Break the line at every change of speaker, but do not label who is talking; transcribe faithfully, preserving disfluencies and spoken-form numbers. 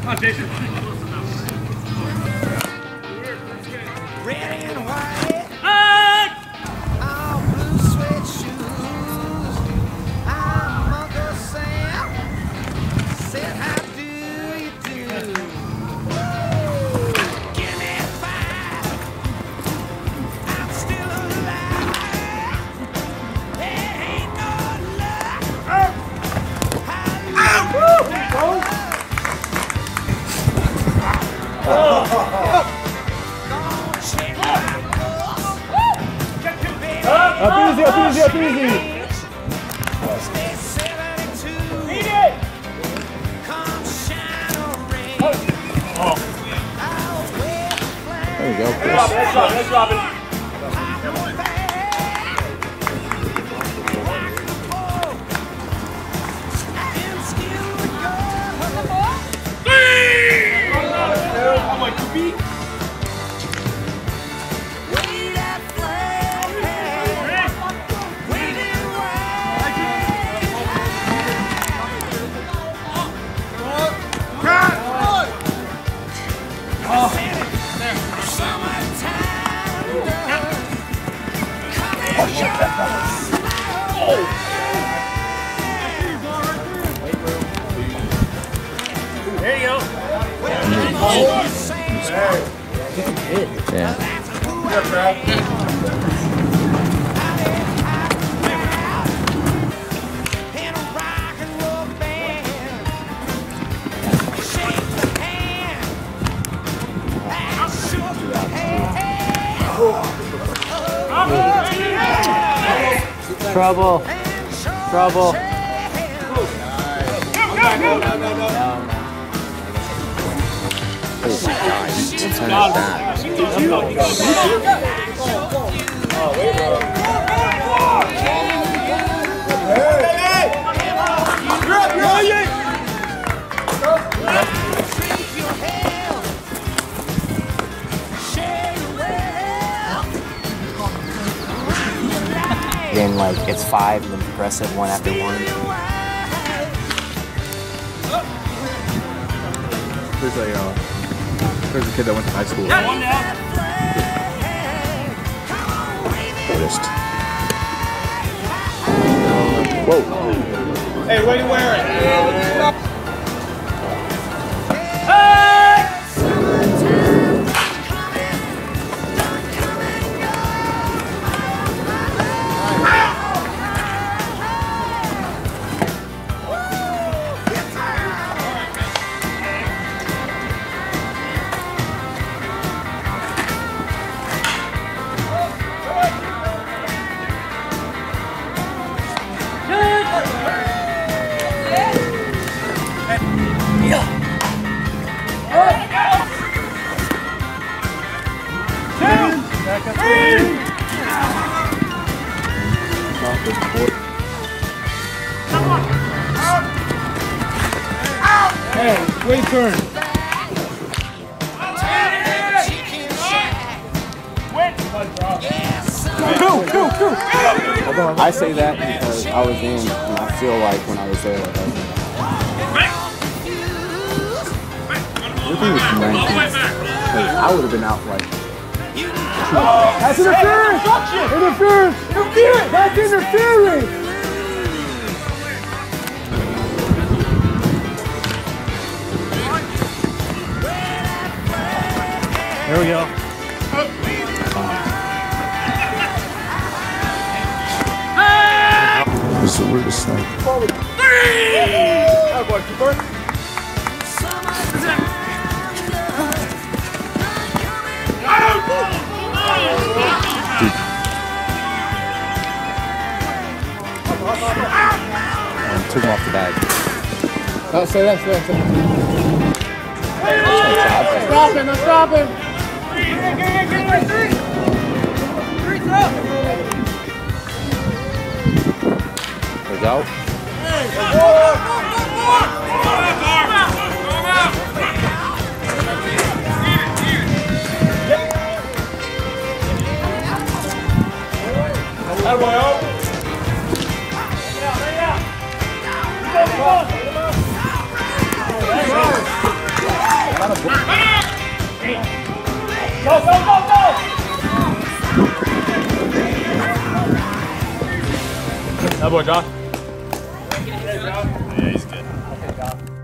on, Jason.
Red and white.
Ah!
All blue suede shoes. I'm Uncle Sam. Said, how do you do? Give me five. I'm still alive. There ain't no luck.
Up easy, up easy, up easy. There you go, Chris.
Let's drop it, let's drop it. I'm like, you beat. There you go.
Yeah. Trouble. Trouble. No, no, no, no. Oh my God, you turn it back. Then like it's five and then progressive one after one. There's a uh, there's a kid that went to high school. Noticed. Whoa.
Hey, what are you wearing?
Hey, great turn. Go, go, go. I say that because I was in, and I feel like when I was there, like, everything was nineteen. I would have been out like. That's interference! Interference! Interference! That's interference!
There we go.
This is the weirdest thing.
Oh, boy, keeper.
And took him off the bag. Oh, say that, say that, say that.
Stop him, let's stop him. Get it, get it, get it, three. Three's up.
There's out.
That boy out. Lay it out, lay it out. Come on, come on.
Kind of
Go, go, go, go!
that boy, John.
Yeah, he's good. Okay, John.